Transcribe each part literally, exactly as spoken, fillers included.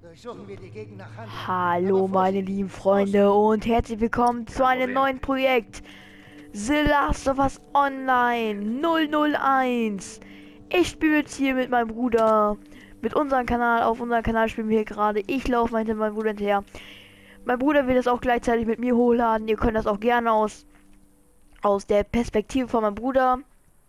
Durchsuchen wir die Gegend nach Hand. Hallo meine lieben Freunde und herzlich willkommen zu einem neuen Projekt The Last of Us Online null null eins. Ich spiele jetzt hier mit meinem Bruder, mit unserem Kanal, auf unserem Kanal spielen wir hier gerade. Ich laufe hinter meinem Bruder hinterher. Mein Bruder will das auch gleichzeitig mit mir hochladen. Ihr könnt das auch gerne aus, aus der Perspektive von meinem Bruder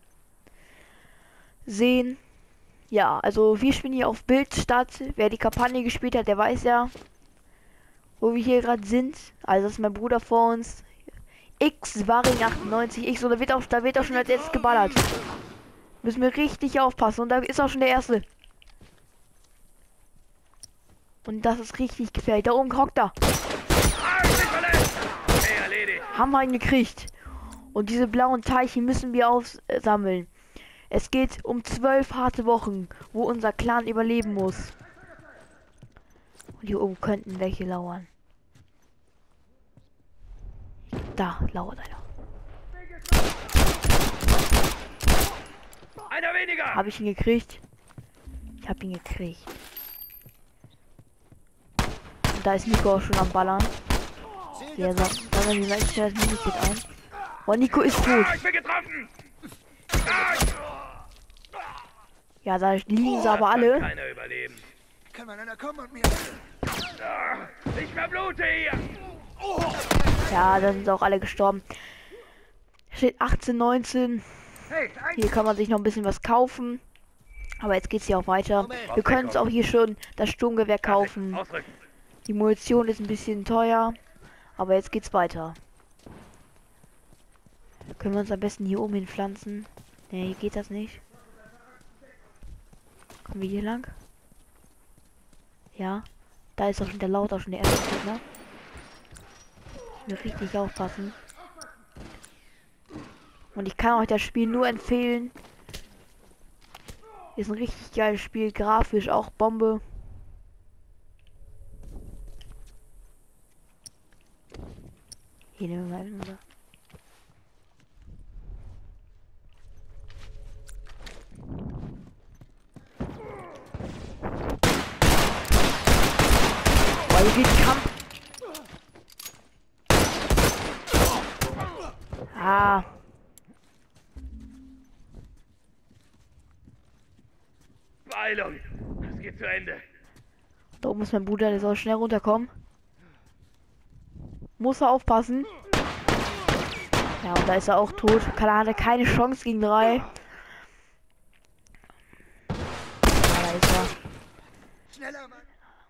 sehen. Ja, also wir spielen hier auf Bildstadt. Wer die Kampagne gespielt hat, der weiß ja, wo wir hier gerade sind. Also das ist mein Bruder vor uns. X Waring achtundneunzig. X, so da wird auch, da wird auch schon als erstes geballert. Müssen wir richtig aufpassen. Und da ist auch schon der erste. Und das ist richtig gefährlich. Da oben hockt er. Haben wir ihn gekriegt. Und diese blauen Teilchen müssen wir aufsammeln. Es geht um zwölf harte Wochen, wo unser Clan überleben muss. Und hier oben könnten welche lauern. Da lauert einer. Einer weniger. Habe ich ihn gekriegt? Ich habe ihn gekriegt. Und da ist Nico auch schon am Ballern. Der sagt, dann die gleich schnell das Minikit ein. Oh, Nico ist tot. Ich bin getroffen. Ja, da liegen sie aber alle. Keiner überleben. Kann man einer kommen und mir... Ich verblute hier. Ja, da sind sie auch alle gestorben. Steht achtzehn, neunzehn. Hier kann man sich noch ein bisschen was kaufen. Aber jetzt geht's hier auch weiter. Wir können uns auch hier schon das Sturmgewehr kaufen. Ausrücken. Die Munition ist ein bisschen teuer. Aber jetzt geht's weiter. Können wir uns am besten hier oben hin pflanzen? Ne, hier geht das nicht. Kommen wir hier lang? Ja. Da ist auch schon der Laut, auch schon der erste Gegner. Mir richtig aufpassen. Und ich kann euch das Spiel nur empfehlen. Ist ein richtig geiles Spiel, grafisch auch Bombe. Hier nehmen wir mal unser. Boah, hier geht Kampf. Ah. Beeilung. Es geht zu Ende. Da oben ist mein Bruder, der soll schnell runterkommen. Muss er aufpassen. Ja, und da ist er auch tot. Kann hat er keine Chance gegen drei. Ja, da ist er. Schneller, Mann.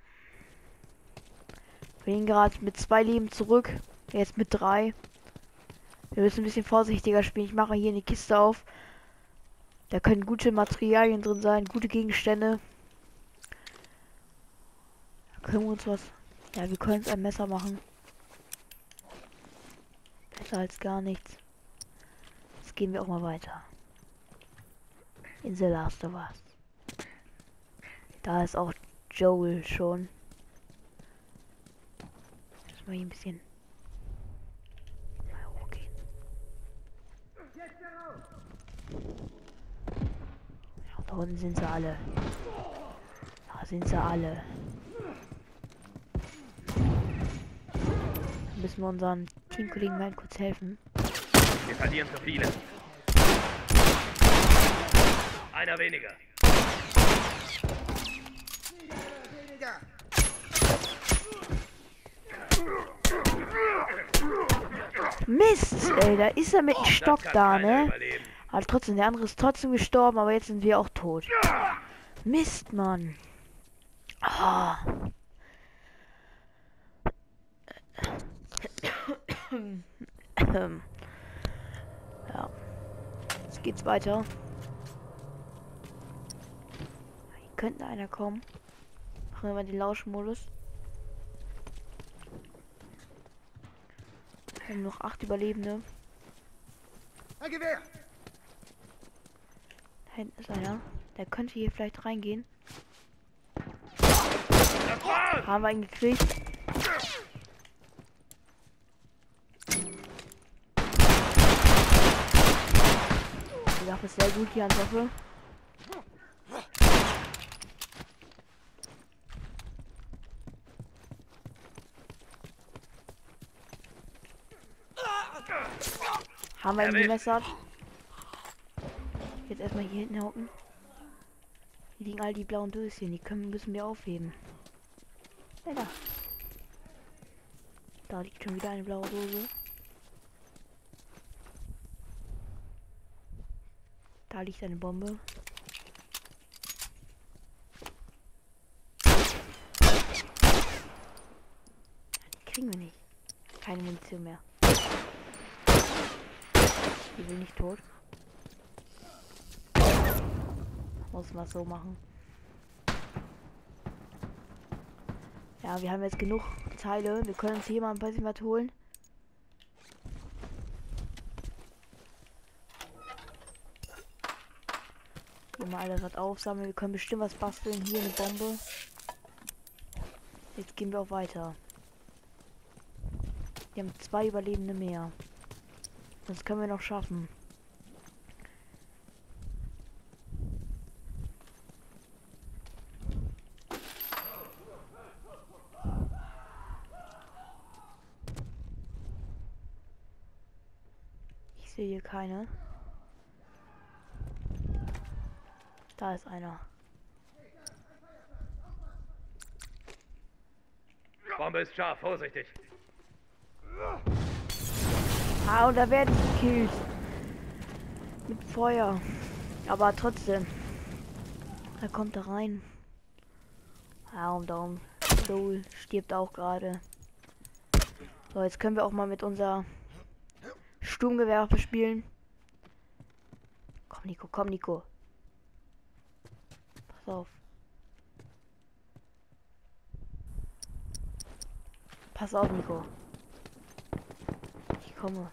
Wir gehen gerade mit zwei Leben zurück. Jetzt mit drei. Wir müssen ein bisschen vorsichtiger spielen. Ich mache hier eine Kiste auf. Da können gute Materialien drin sein, gute Gegenstände. Da können wir uns was. Ja, wir können uns ein Messer machen. Besser als gar nichts. Jetzt gehen wir auch mal weiter. In The Last of Us. Da ist auch Joel schon. Lass mal hier ein bisschen. Mal hochgehen. Ja, da unten sind sie alle. Da sind sie alle. Da müssen wir unseren Teamkollegen mal kurz helfen. Wir verlieren zu viele. Einer weniger. Mist, ey, da ist er mit dem Stock Das kann da, keiner ne? überleben. Aber trotzdem, der andere ist trotzdem gestorben, aber jetzt sind wir auch tot. Mist, Mann. Ah. Ja. Jetzt geht's weiter. Hier könnte einer kommen. Machen wir mal den Lauschmodus. Wir haben noch acht Überlebende. Ein Gewehr. Da hinten ist einer. Der könnte hier vielleicht reingehen. Das war's. Haben wir ihn gekriegt. Die Waffe ist sehr gut, die Handwaffe. Haben wir ihn Erwischt. gemessert. Jetzt erstmal hier hinten hocken. Hier liegen all die blauen Döschen. Die können, müssen wir aufheben. Ja, da. Da liegt schon wieder eine blaue Dose. Da liegt eine Bombe. Die kriegen wir nicht. Keine Munition mehr. Die will nicht tot. Muss man so machen. Ja, wir haben jetzt genug Teile. Wir können uns hier mal ein bisschen was holen. Hier mal alles was aufsammeln. Wir können bestimmt was basteln. Hier eine Bombe. Jetzt gehen wir auch weiter. Wir haben zwei Überlebende mehr. Das können wir noch schaffen. Ich sehe hier keine. Da ist einer. Bombe ist scharf, vorsichtig. Ah, und da werde ich gekillt. Mit Feuer. Aber trotzdem. Da kommt er rein. Ja, und darum. Soul stirbt auch gerade. So, jetzt können wir auch mal mit unser Sturmgewehr spielen. Komm, Nico, komm, Nico. Pass auf. Pass auf, Nico. Ich komme.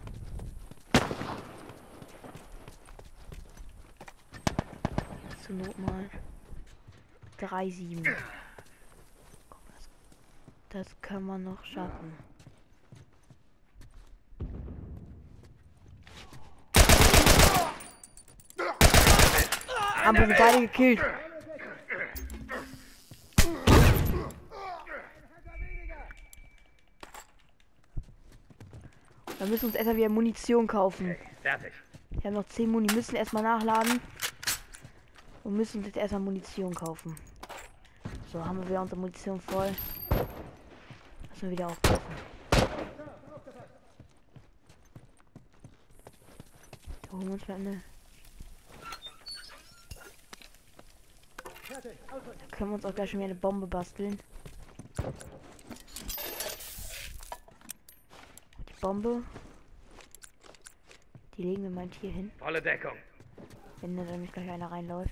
Zur Not mal. drei sieben. Das, das kann man noch schaffen. Haben wir sie beide gekillt. Wir müssen uns erstmal wieder Munition kaufen. Okay, fertig. Wir haben noch zehn Muni, müssen erstmal nachladen. Und müssen uns jetzt erstmal Munition kaufen. So, haben wir wieder unsere Munition voll. Lassen wir wieder aufpassen. Da holen wir uns mal eine. Da können wir uns auch gleich schon wieder eine Bombe basteln. Die Bombe. Die legen wir mal hier hin. Volle Deckung. Wenn da nämlich gleich einer reinläuft.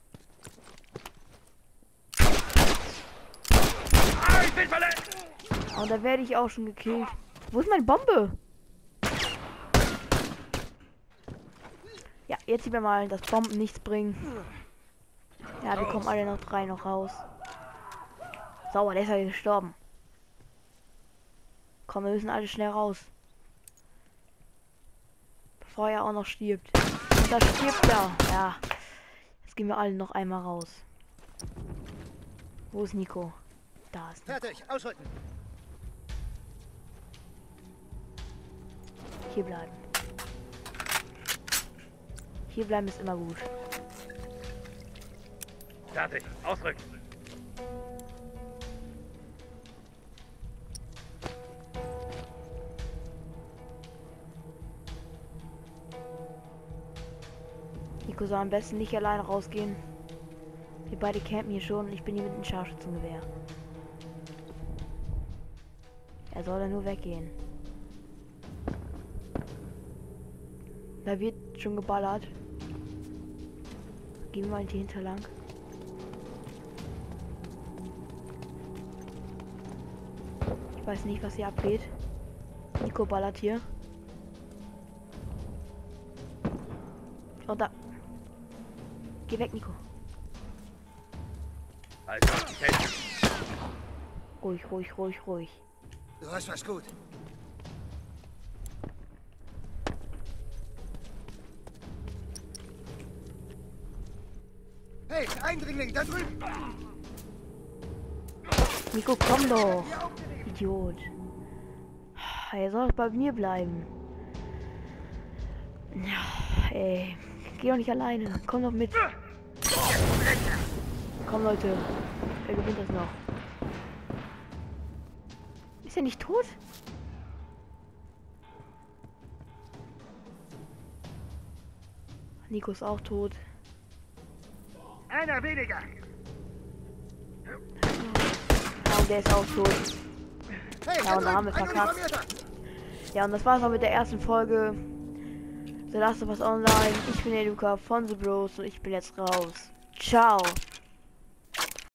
Ah, ich bin verletzt! Und da werde ich auch schon gekillt. Wo ist meine Bombe? Ja, jetzt sieht man mal, dass Bomben nichts bringen. Ja, wir kommen alle noch drei noch raus. Sauber, der ist ja gestorben. Komm, wir müssen alle schnell raus. Bevor er auch noch stirbt. Und da stirbt er. Ja. Jetzt gehen wir alle noch einmal raus. Wo ist Nico? Da ist Nico. Fertig, ausrücken. Hier bleiben. Hier bleiben ist immer gut. Fertig, ausrücken. Nico soll am besten nicht alleine rausgehen. Wir beide campen hier schon und ich bin hier mit dem Scharfschützengewehr. Er soll dann nur weggehen. Da wird schon geballert. Gehen wir mal hier hinter lang. Ich weiß nicht, was hier abgeht. Nico ballert hier. Und da. Geh weg, Nico. Also, ich helfe. Ruhig, ruhig, ruhig, ruhig. Du hast was gut. Hey, Eindringling, da drüben! Nico, komm doch. Idiot. Er soll doch bei mir bleiben. Ja, ey. Geh doch nicht alleine. Komm doch mit. Komm, Leute. Wer gewinnt das noch? Ist er nicht tot? Nico ist auch tot. Einer weniger. Ja, und der ist auch tot. Hey, Ja, und da haben wir ein verkackt. Uniformierter. Ja, und das war's auch mit der ersten Folge. The Last of Us Online. Ich bin der Luca von The Bros und ich bin jetzt raus. Ciao.